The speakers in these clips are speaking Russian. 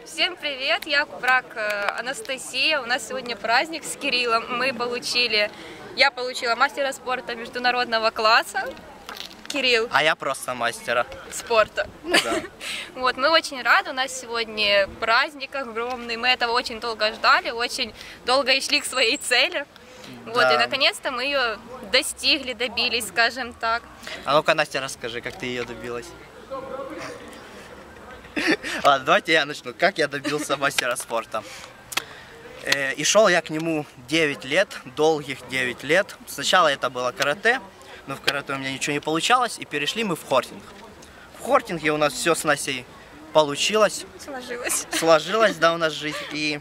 Всем привет, я Кубрак Анастасия. У нас сегодня праздник с Кириллом. Я получила мастера спорта международного класса. Кирилл. А я просто мастера спорта. Ну, да. Вот, мы очень рады, у нас сегодня праздник огромный, мы этого очень долго ждали, очень долго и шли к своей цели. Да. Вот, и наконец-то мы ее достигли, добились, скажем так. А ну-ка, Настя, расскажи, как ты ее добилась. Ладно, давайте я начну. Как я добился мастера спорта? И шел я к нему 9 лет, долгих 9 лет. Сначала это было карате, но в карате у меня ничего не получалось, и перешли мы в хортинг. В хортинге у нас все с Настей получилось. Сложилось, да, у нас жизнь.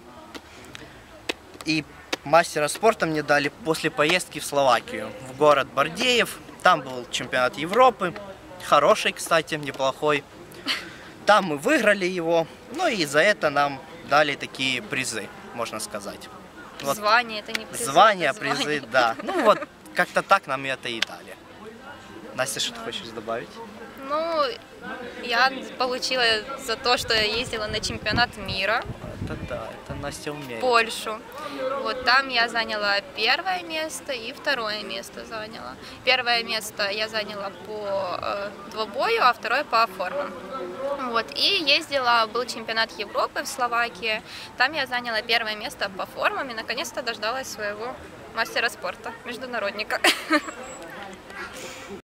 И мастера спорта мне дали после поездки в Словакию, в город Бардеев. Там был чемпионат Европы, хороший, кстати, неплохой. Там мы выиграли его, ну и за это нам дали такие призы, можно сказать. Вот. Звания, это не призы. Звания, призы, да. Ну вот, как-то так нам это и дали. Настя, что ты хочешь добавить? Ну, я получила за то, что я ездила на чемпионат мира. Это да, это Настя умеет. В Польшу. Вот там я заняла первое место и второе место заняла. Первое место я заняла по двубою, а второе по формам. Вот, и был чемпионат Европы в Словакии. Там я заняла первое место по формам и наконец-то дождалась своего мастера спорта, международника.